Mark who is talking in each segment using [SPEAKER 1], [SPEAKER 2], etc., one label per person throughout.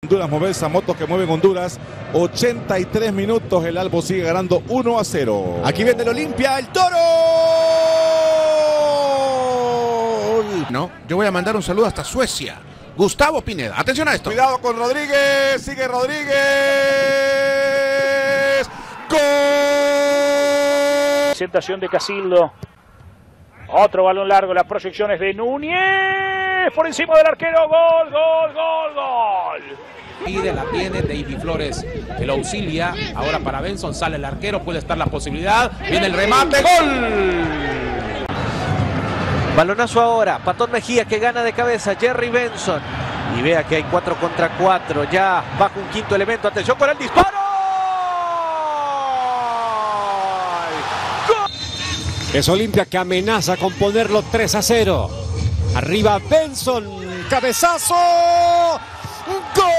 [SPEAKER 1] Honduras mover esa moto que mueven Honduras. 83 minutos, el Albo sigue ganando 1-0.
[SPEAKER 2] Aquí viene el Olimpia, el Toro. No, yo voy a mandar un saludo hasta Suecia. Gustavo Pineda, atención a esto.
[SPEAKER 1] Cuidado con Rodríguez, sigue Rodríguez. ¡Gol!
[SPEAKER 3] Presentación de Casildo. Otro balón largo, las proyecciones de Núñez. Por encima del arquero, gol, gol, gol, gol.
[SPEAKER 4] Pide, la tiene Davy Flores, que lo auxilia. Ahora para Benson, sale el arquero, puede estar la posibilidad. Viene el remate, gol.
[SPEAKER 5] Balonazo ahora, Patón Mejía que gana de cabeza, Jerry Benson. Y vea que hay 4 contra 4, ya bajo un quinto elemento. Atención con el disparo. ¡Gol!
[SPEAKER 6] Es Olimpia que amenaza con ponerlo 3-0. Arriba Benson, cabezazo. ¡Gol!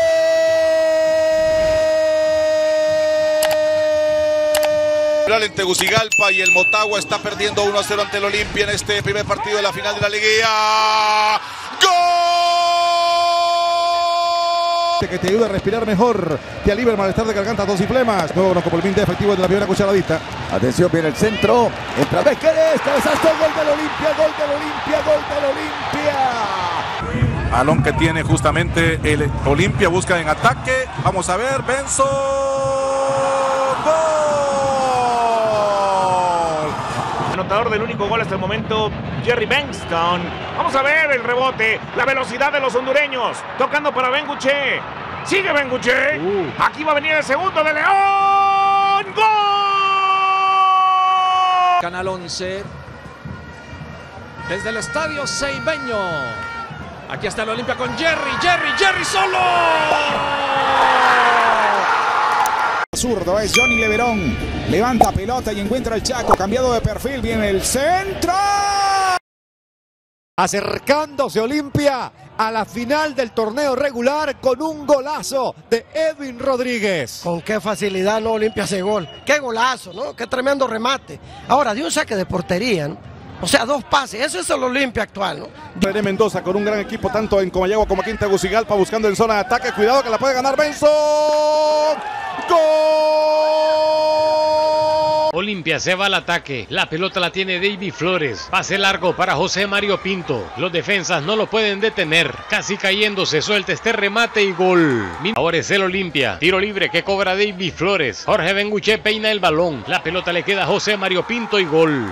[SPEAKER 1] En Tegucigalpa y el Motagua está perdiendo 1-0 ante el Olimpia en este primer partido de la final de la liguilla. ¡Gol! Que te ayuda a respirar mejor, te alivia el malestar de garganta, tos y flemas. Nuevo broncopolimente efectivo de la primera cucharadita.
[SPEAKER 2] Atención, viene el centro. Entra Bequeres, cabezazo, gol del Olimpia, gol del Olimpia, gol del Olimpia.
[SPEAKER 1] Balón que tiene justamente el Olimpia, busca en ataque. Vamos a ver, Benson. ¡Gol!
[SPEAKER 3] Anotador del único gol hasta el momento, Jerry Benston. Vamos a ver el rebote, la velocidad de los hondureños. Tocando para Benguche. Sigue Benguche. Aquí va a venir el segundo de León. ¡Gol!
[SPEAKER 4] Canal 11. Desde el estadio Ceibeño. Aquí está el Olimpia con Jerry solo.
[SPEAKER 7] Zurdo es Johnny Leverón. Levanta pelota y encuentra el Chaco. Cambiado de perfil. Viene el centro.
[SPEAKER 6] Acercándose Olimpia a la final del torneo regular con un golazo de Edwin Rodríguez.
[SPEAKER 8] Con qué facilidad no Olimpia hace gol. Qué golazo, ¿no? Qué tremendo remate. Ahora, de un saque de portería, ¿no? O sea, 2 pases. Eso es el Olimpia actual, ¿no?
[SPEAKER 1] René Mendoza con un gran equipo tanto en Comayagua como aquí en Tegucigalpa buscando en zona de ataque. Cuidado que la puede ganar Benson. ¡Gol!
[SPEAKER 9] Olimpia se va al ataque, la pelota la tiene Davy Flores, pase largo para José Mario Pinto, los defensas no lo pueden detener, casi cayéndose, suelta este remate y gol. Ahora es el Olimpia, tiro libre que cobra Davy Flores, Jorge Benguche peina el balón, la pelota le queda a José Mario Pinto y gol.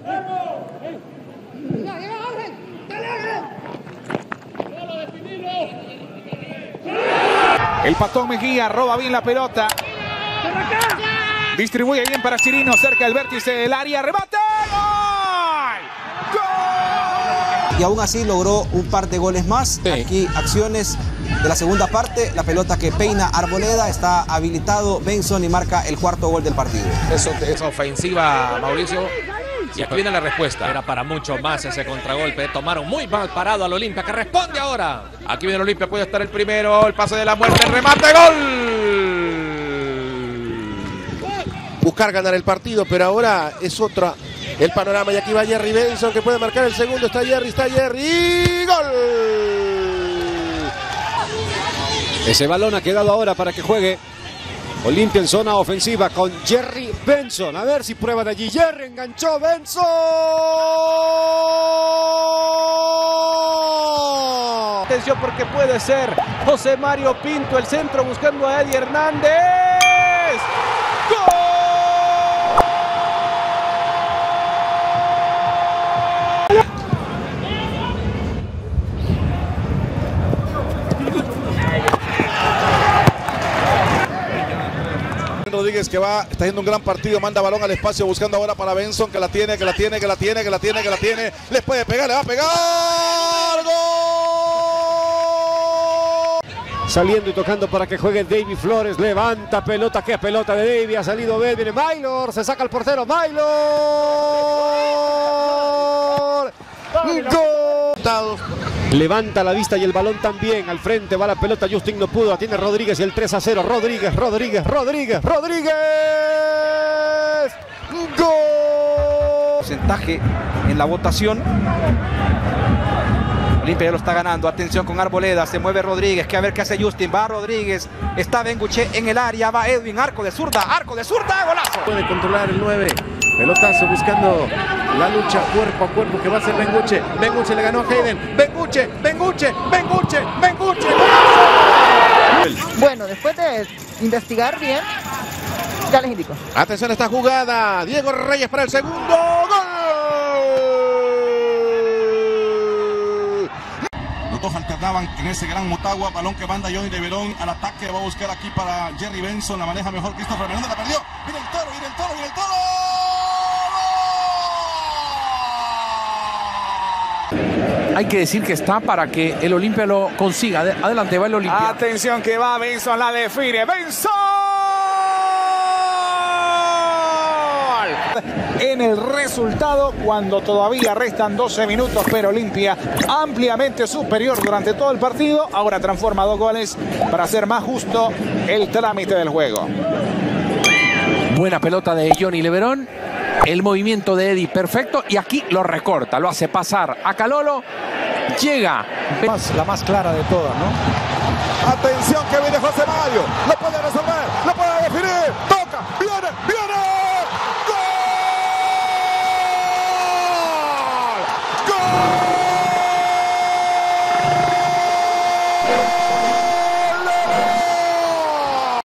[SPEAKER 7] El Patón Mejía roba bien la pelota. Distribuye bien para Chirino cerca del vértice del área. ¡Remate! ¡Gol! ¡Gol!
[SPEAKER 10] Y aún así logró un par de goles más. Sí. Aquí acciones de la segunda parte. La pelota que peina Arboleda. Está habilitado Benson y marca el 4º gol del partido.
[SPEAKER 4] Eso es ofensiva, Mauricio. Y aquí viene la respuesta. Era para mucho más ese contragolpe. Tomaron muy mal parado al Olimpia, que responde ahora. Aquí viene el Olimpia, puede estar el primero. El pase de la muerte, el remate, gol.
[SPEAKER 2] Buscar ganar el partido, pero ahora es otra el panorama. Y aquí va Jerry Benson, que puede marcar el segundo. Está Jerry. ¡Y gol!
[SPEAKER 6] Ese balón ha quedado ahora para que juegue Olimpia en zona ofensiva con Jerry Benson. A ver si prueba de allí. Jerry enganchó, Benson.
[SPEAKER 5] Atención porque puede ser José Mario Pinto, el centro buscando a Eddie Hernández. ¡Gol!
[SPEAKER 1] Rodríguez que va, está haciendo un gran partido, manda balón al espacio buscando ahora para Benson, que la tiene, les puede pegar, le va a pegar, ¡gol!
[SPEAKER 6] Saliendo y tocando para que juegue Davy Flores, levanta pelota, qué pelota de Davy, ha salido bien, viene Maylor, se saca el portero, Maylor, ¡gol! Levanta la vista y el balón también. Al frente va la pelota. Justin no pudo. Atiende Rodríguez y el 3-0. Rodríguez. ¡Gol!
[SPEAKER 7] Porcentaje en la votación.
[SPEAKER 10] Olimpia ya lo está ganando. Atención con Arboleda. Se mueve Rodríguez. Que a ver qué hace Justin. Va Rodríguez. Está Benguche en el área. Va Edwin. Arco de zurda. Golazo.
[SPEAKER 2] Puede controlar el 9. Pelotazo buscando la lucha cuerpo a cuerpo que va a hacer Benguche. Benguche le ganó a Hayden. Benguche.
[SPEAKER 11] Bueno, después de investigar bien, ya les indico.
[SPEAKER 2] Atención a esta jugada. Diego Reyes para el segundo. ¡Gol!
[SPEAKER 1] Los dos alternaban en ese gran Motagua. Balón que manda Johnny Leverón al ataque. Va a buscar aquí para Jerry Benson. La maneja mejor Christopher Menéndez. La perdió. Viene el toro.
[SPEAKER 12] Hay que decir que está para que el Olimpia lo consiga. Adelante, va el Olimpia.
[SPEAKER 7] Atención que va Benson, la define. ¡Benson! En el resultado, cuando todavía restan 12 minutos, pero Olimpia ampliamente superior durante todo el partido. Ahora transforma 2 goles para hacer más justo el trámite del juego.
[SPEAKER 12] Buena pelota de Johnny Leverón. El movimiento de Eddie perfecto y aquí lo recorta, lo hace pasar a Calolo. Llega.
[SPEAKER 7] La más clara de todas, ¿no?
[SPEAKER 1] Atención que viene José Mario.